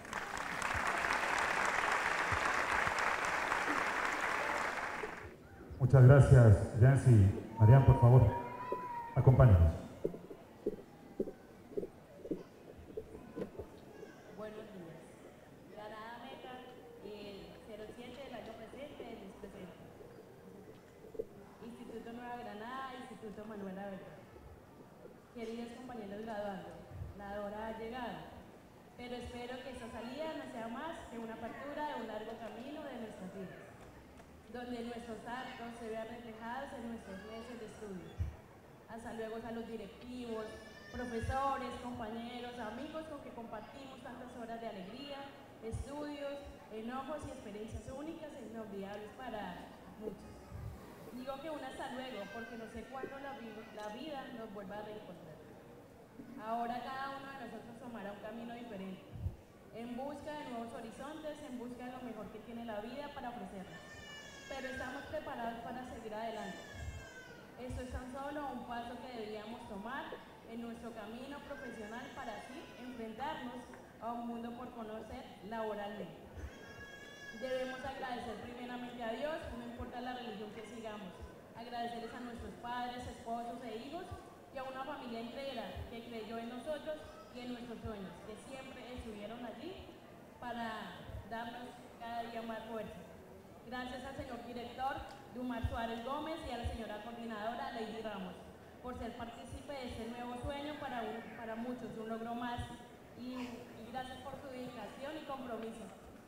Muchas gracias, Yancy. Marian, por favor, acompáñanos. Buenos días. Granada Meta, el 07 del año presente, el mes presente. Instituto Nueva Granada, Instituto Manuela Beltrán. Queridos compañeros graduandos, la hora ha llegado, pero espero que esta salida no sea más que una apertura de un largo camino de nuestras vidas. donde nuestros actos se vean reflejados en nuestros meses de estudio. Hasta luego a los directivos, profesores, compañeros, amigos con que compartimos tantas horas de alegría, estudios, enojos y experiencias únicas e inolvidables para muchos. Digo que un hasta luego porque no sé cuándo la vida nos vuelva a reencontrar. Ahora cada uno de nosotros tomará un camino diferente, en busca de nuevos horizontes, en busca de lo mejor que tiene la vida para ofrecernos. Pero estamos preparados para seguir adelante. Esto es tan solo un paso que deberíamos tomar en nuestro camino profesional para así enfrentarnos a un mundo por conocer laboralmente. Debemos agradecer primeramente a Dios, no importa la religión que sigamos, agradecerles a nuestros padres, esposos e hijos y a una familia entera que creyó en nosotros y en nuestros sueños, que siempre estuvieron allí para darnos cada día más fuerza. Gracias al señor director Dumar Suárez Gómez y a la señora coordinadora Lady Ramos por ser partícipe de este nuevo sueño para muchos, un logro más, y gracias por su dedicación y compromiso.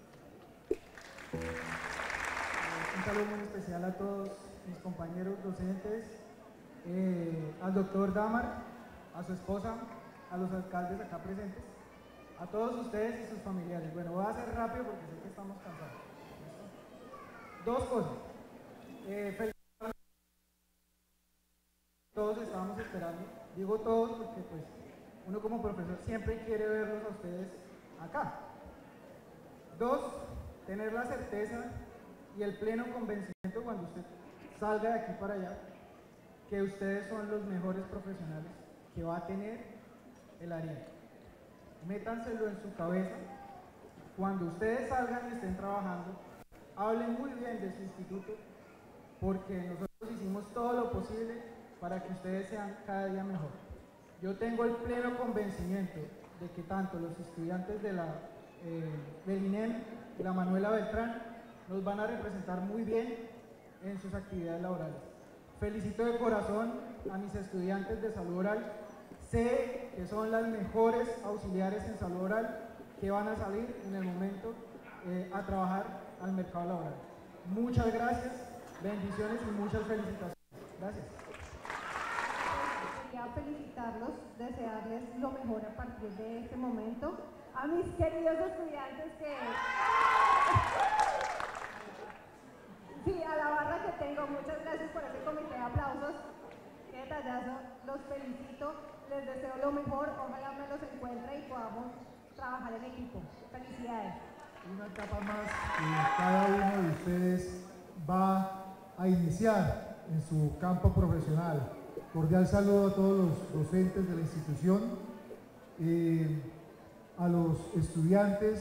Un saludo muy especial a todos mis compañeros docentes, al doctor Damar, a su esposa, a los alcaldes acá presentes, a todos ustedes y sus familiares. Bueno, voy a hacer rápido porque sé que estamos cansados. Dos cosas. Todos estábamos esperando, digo todos porque pues uno como profesor siempre quiere verlos a ustedes acá. Dos, tener la certeza y el pleno convencimiento cuando usted salga de aquí para allá que ustedes son los mejores profesionales que va a tener el área. Métanselo en su cabeza. Cuando ustedes salgan y estén trabajando, hablen muy bien de su instituto, porque nosotros hicimos todo lo posible para que ustedes sean cada día mejor. Yo tengo el pleno convencimiento de que tanto los estudiantes del INEM y la Manuela Beltrán nos van a representar muy bien en sus actividades laborales. Felicito de corazón a mis estudiantes de salud oral. Sé que son las mejores auxiliares en salud oral que van a salir en el momento a trabajar al mercado laboral. Muchas gracias, bendiciones y muchas felicitaciones. Gracias. Quería felicitarlos, desearles lo mejor a partir de este momento. A mis queridos estudiantes que... Sí, a la barra que tengo, muchas gracias por ese comité de aplausos. Qué detallazo, los felicito, les deseo lo mejor, ojalá me los encuentre y podamos trabajar en equipo. Felicidades. Una etapa más que cada uno de ustedes va a iniciar en su campo profesional. Cordial saludo a todos los docentes de la institución, a los estudiantes,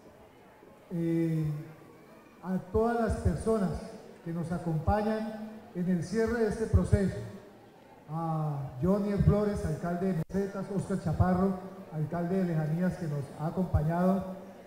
a todas las personas que nos acompañan en el cierre de este proceso. A Johnny Flores, alcalde de Mesetas, Oscar Chaparro, alcalde de Lejanías, que nos ha acompañado,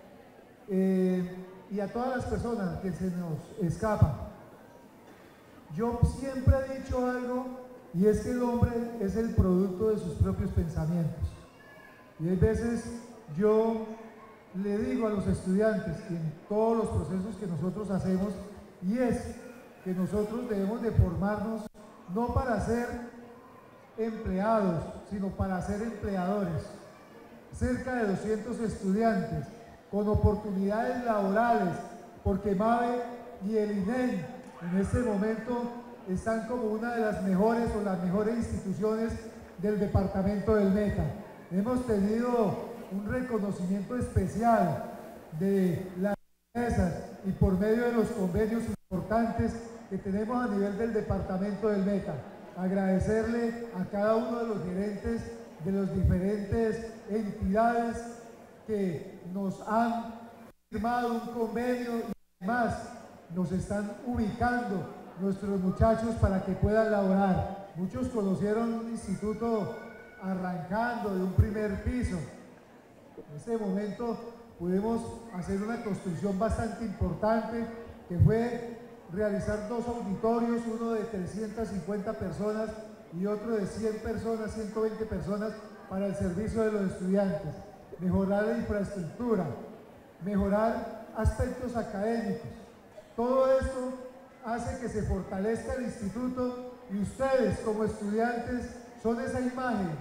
y a todas las personas que se nos escapan. Yo siempre he dicho algo, y es que el hombre es el producto de sus propios pensamientos. Y hay veces yo le digo a los estudiantes que en todos los procesos que nosotros hacemos, y es que nosotros debemos de formarnos no para ser empleados, sino para ser empleadores. Cerca de 200 estudiantes con oportunidades laborales, porque MAVE y el INEM en este momento están como una de las mejores o las mejores instituciones del departamento del Meta. Hemos tenido un reconocimiento especial de las empresas y por medio de los convenios importantes que tenemos a nivel del departamento del Meta. Agradecerle a cada uno de los gerentes de las diferentes entidades que nos han firmado un convenio y además nos están ubicando nuestros muchachos para que puedan laborar. Muchos conocieron un instituto arrancando de un primer piso. En este momento pudimos hacer una construcción bastante importante, que fue realizar 2 auditorios, uno de 350 personas y otro de 100 personas, 120 personas para el servicio de los estudiantes. Mejorar la infraestructura, mejorar aspectos académicos. Todo esto hace que se fortalezca el instituto y ustedes como estudiantes son esa imagen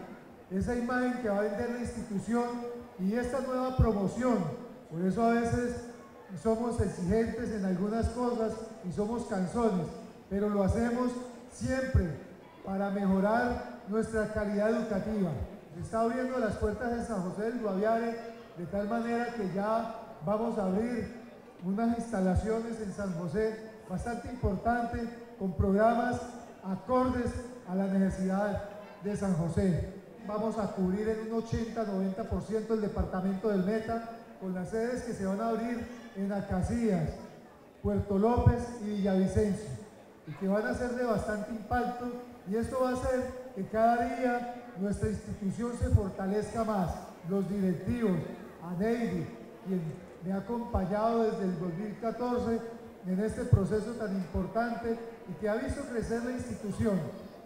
que va a vender la institución y esta nueva promoción. Por eso a veces somos exigentes en algunas cosas y somos cansones, pero lo hacemos siempre para mejorar nuestra calidad educativa. Se está abriendo las puertas de San José del Guaviare de tal manera que ya vamos a abrir unas instalaciones en San José bastante importantes con programas acordes a la necesidad de San José. Vamos a cubrir en un 80-90% el departamento del Meta con las sedes que se van a abrir en Acacías, Puerto López y Villavicencio y que van a ser de bastante impacto, y esto va a hacer que cada día nuestra institución se fortalezca más. Los directivos, a Neidy, quien me ha acompañado desde el 2014 en este proceso tan importante y que ha visto crecer la institución,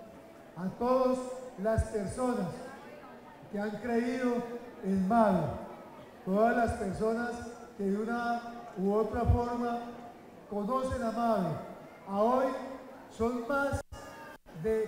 a todas las personas que han creído en MAVE, todas las personas que de una u otra forma conocen a MAVE. A hoy son más de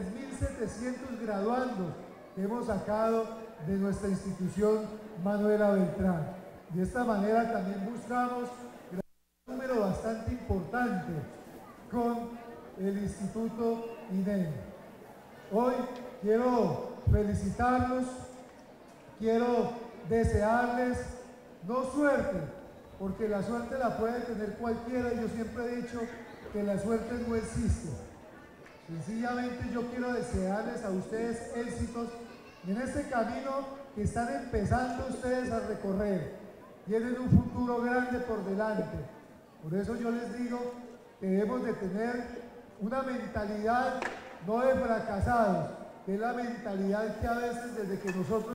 3.700 graduandos que hemos sacado de nuestra institución Manuela Beltrán. De esta manera también buscamos un número bastante importante con el Instituto INEM. Hoy quiero felicitarlos, quiero desearles no suerte, porque la suerte la puede tener cualquiera, y yo siempre he dicho que la suerte no existe. Sencillamente yo quiero desearles a ustedes éxitos en este camino que están empezando ustedes a recorrer. Tienen un futuro grande por delante. Por eso yo les digo que debemos de tener una mentalidad no de fracasados, que es la mentalidad que a veces desde que nosotros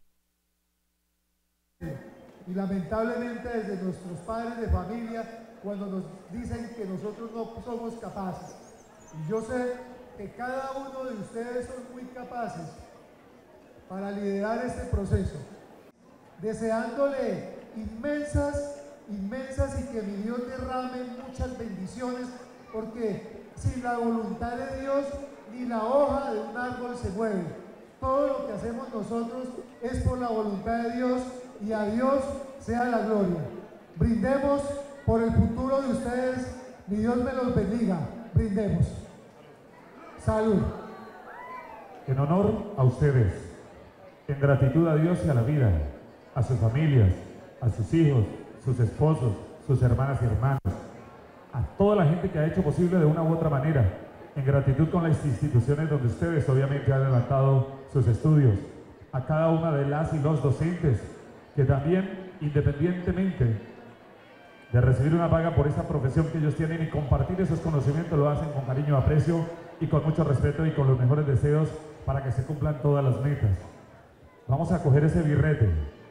y lamentablemente desde nuestros padres de familia, cuando nos dicen que nosotros no somos capaces. Y yo sé que cada uno de ustedes son muy capaces para liderar este proceso, deseándole inmensas y que mi Dios derrame muchas bendiciones, porque sin la voluntad de Dios ni la hoja de un árbol se mueve. Todo lo que hacemos nosotros es por la voluntad de Dios, y a Dios sea la gloria. Brindemos por el futuro de ustedes. Mi Dios me los bendiga. Brindemos. Salud. En honor a ustedes, en gratitud a Dios y a la vida, a sus familias, a sus hijos, sus esposos, sus hermanas y hermanos, a toda la gente que ha hecho posible de una u otra manera, en gratitud con las instituciones donde ustedes obviamente han levantado sus estudios, a cada una de las y los docentes que también, independientemente de recibir una paga por esa profesión que ellos tienen y compartir esos conocimientos, lo hacen con cariño, aprecio y con mucho respeto y con los mejores deseos para que se cumplan todas las metas. Vamos a coger ese birrete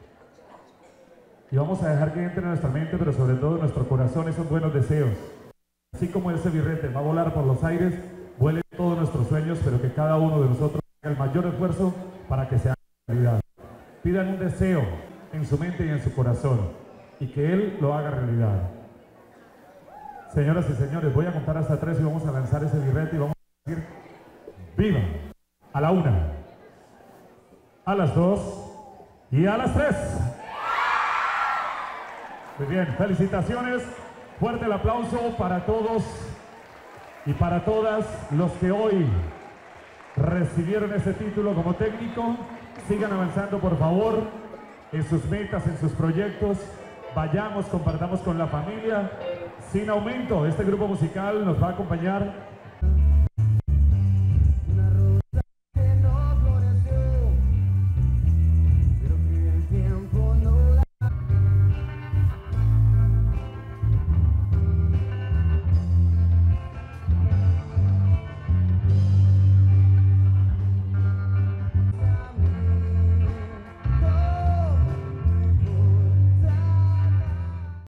y vamos a dejar que entre en nuestra mente, pero sobre todo en nuestro corazón, esos buenos deseos. Así como ese birrete va a volar por los aires, vuelen todos nuestros sueños, pero que cada uno de nosotros haga el mayor esfuerzo para que sea realidad. Pidan un deseo en su mente y en su corazón, y que Él lo haga realidad. Señoras y señores, voy a contar hasta 3 y vamos a lanzar ese birrete y vamos a decir ¡viva! A la 1, a las 2 y a las 3. Muy bien, felicitaciones, fuerte el aplauso para todos y para todas los que hoy recibieron ese título como técnico. Sigan avanzando, por favor, en sus metas, en sus proyectos. Vayamos, compartamos con la familia. Sin aumento, este grupo musical nos va a acompañar